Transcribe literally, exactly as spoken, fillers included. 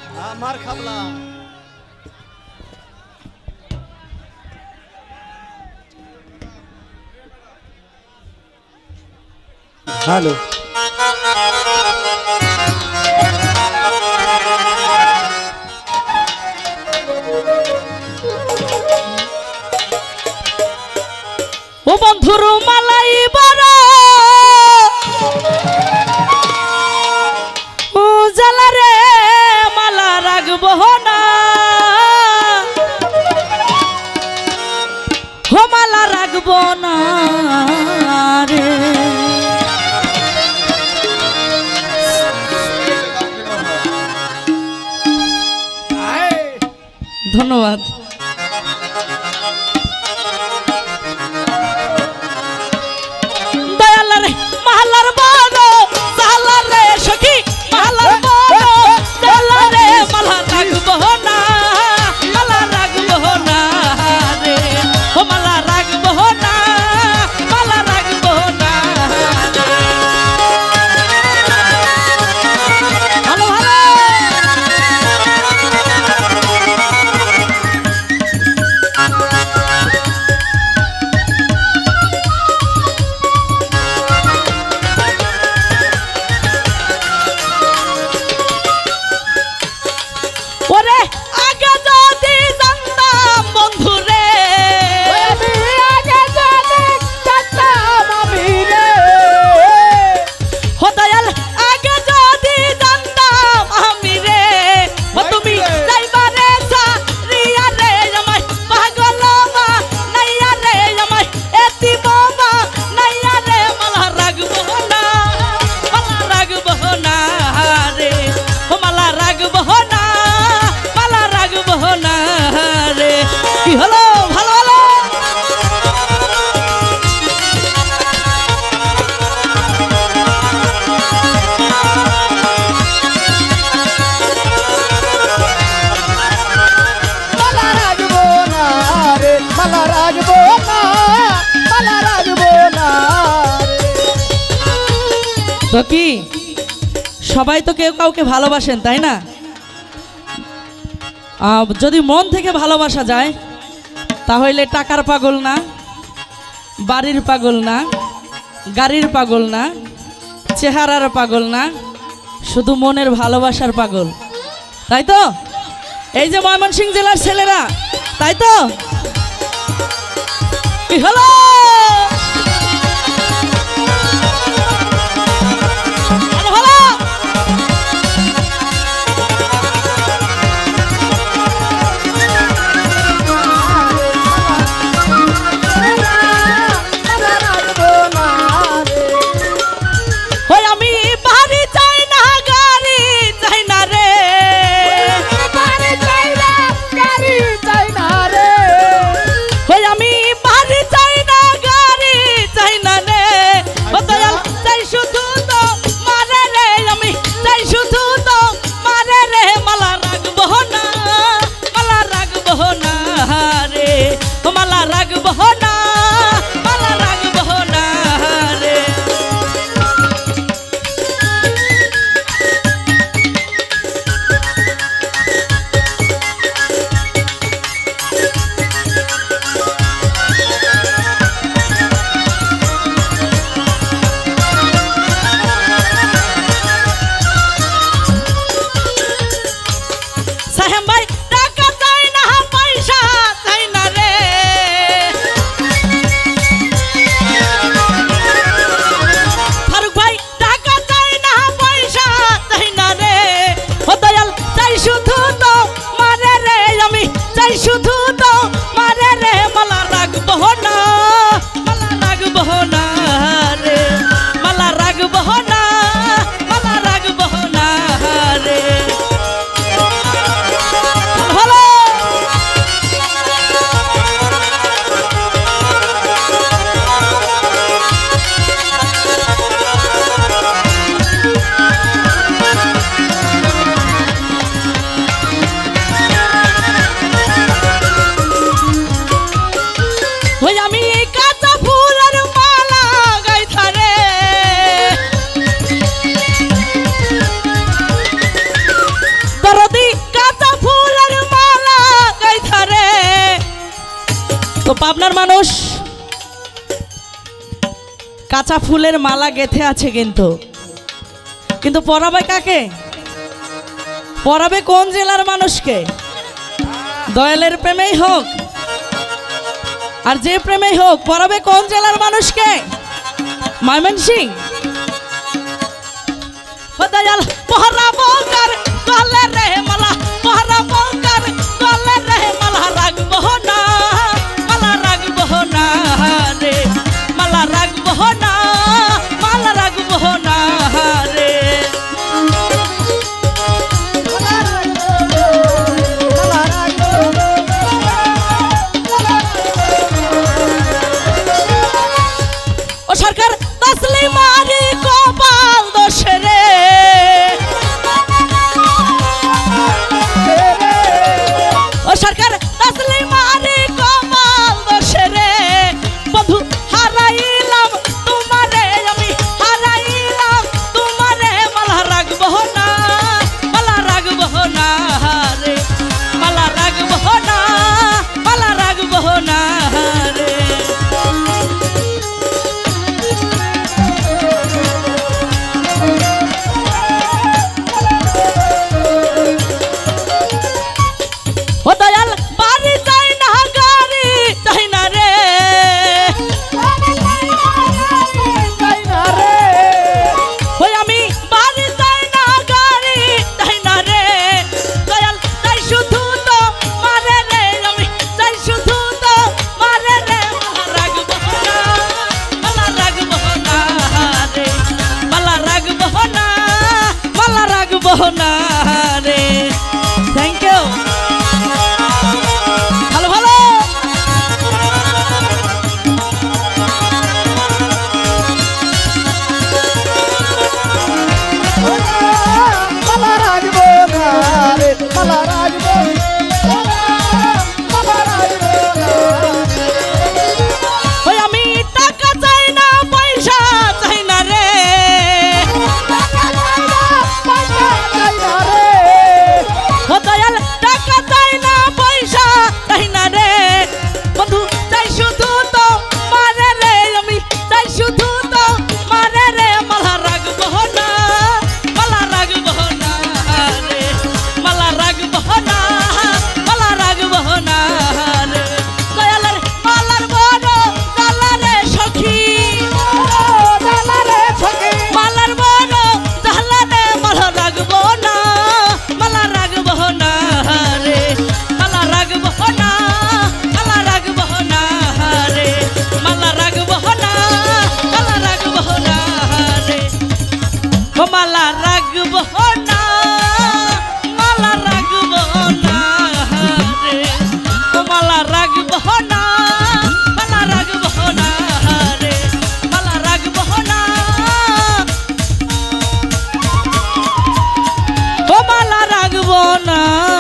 আমার খাবলা হ্যালো ও বন্ধুর মালাই বড় ও জ্বালা রে মালা রাখব না ও মালা রাখব না রে ধন্যবাদ মালার বড় জালা রে সখী মালার বড় জালা রে মালা রাখবো না মালা রাখবো না রে ও মালা রাখবো না মালা রাখবো না ভালো ভালো ওরে আগে যদি জানতাম বন্ধু রে আমি আগে যদি জানতাম আমি রে ও দয়াল আগে যদি জানতাম আমি রে ও তুমি যাইবা রে সারিয়া রে আমায় পাগল মা নাইয়া রে আমায় এতি বাবা নাইয়া রে মালা রাখবো না মালা রাখবো না রে ও মালা রাখবো না মালা রাখবো না রে কি হলো ভালো ভালো মালা রাখবো না রে মালা রাখবো না মালা রাখবো না তো কি সবাই তো কেউ কাউকে ভালোবাসেন তাই না আহ, যদি মন থেকে ভালোবাসা যায় তাহলে টাকার পাগল না বাড়ির পাগল না গাড়ির পাগল না চেহারার পাগল না শুধু মনের ভালোবাসার পাগল তাই তো এই যে ময়মনসিংহ জেলার ছেলেরা তাই তো কি হলো ভালো ভালো মালা রাখবো না রে ওই আমি বাড়ি চাই না গাড়ি চাই না রে বাড়ি চাই না গাড়ি চাই না রে ওই আমি বাড়ি চাই না গাড়ি কাঁচা ফুলের মালা গেথে আছে, কিন্তু কিন্তু পরাবে কাকে? পরাবে কোন জেলার মানুষকে? দয়ালের প্রেমেই হোক আর যে প্রেমেই হোক, পরাবে কোন জেলার মানুষকে? ময়মনসিংহ। ও দয়াল পরাবো কার গলে রে মালা, পরাবো কার গলে রে মালা, রাখবো না মালা, রাখবো না রে মালা, রাখবো না মালা, রাখবো না রে। ও সরকার তসলিমারি কপাল দোষ রে, ও সরকার তসলিমারি কপাল দোষ রে, বন্ধু হারাইলাম তোমারে আমি, হারাইলাম তোমারে, মালা রাখবো না মালা, রাখবো না রে মালা, রাখবো না মালা, রাখবো না রে। ও দয়াল বাড়ি যাই না, গাড়ি যাই না রে, ওই আমি বাড়ি যাই না, গাড়ি যাই না রে, দয়াল তাই শুধু তো মারে রে, আমি তাই শুধু তো মারে রে, মালা রাখবো না মালা, রাখবো না রে মালা, রাখবো না মালা, রাখবো না রে। Thank you. ভালো ভালো মালা রাখবো না রে, মালা রাখবো না, মালা রাখবো না। ওই আমি টাকা চাই না, পয়সা চাই না রে, ও দয়াল টাকা চাই না, পয়সা চাই না রে, বন্ধু চাই শুধু তো মারে রে, আমি চাই শুধু তো মারে রে, মালা রাখবো না মালা, রাখবো না রে মালা, রাখবো না মালা, রাখবো না রে। দয়ালের মালার বড় জালা রে সখী, মালার বড় জালা রে, মালা রাখবো না মালা, রাখবো না রে মালা, রাখবো না মালা, রাখবো না রে মালা, রাখবো না মালা, রাখবো না রে, ও মালা রাখবো না মালা, রাখবো না রে, ও মালা রাখবো না মালা, রাখবো না রে মালা, রাখবো না ও মালা, রাখবো না।